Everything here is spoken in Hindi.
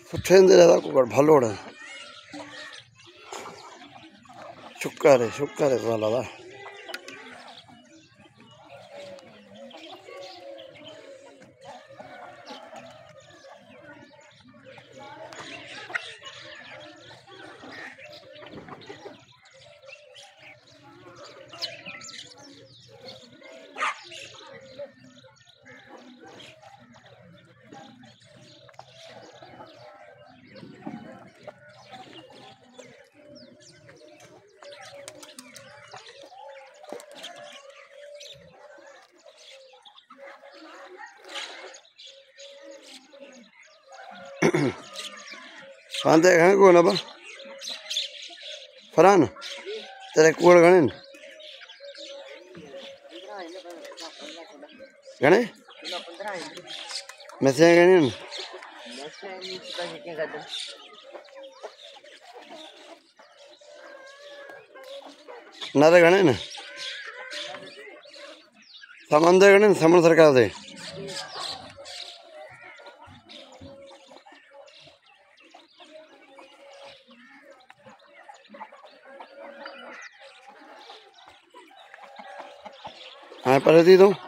पुठेंदे दादा कुकड़ भलोड़ शुक्र है दादा। कांदे घणे को ना बा फरहान तेरे कुकड़ घणे घणे मैसे घणे नर घणे न समन दे घणे समन सरकार दे हाँ पर दी तो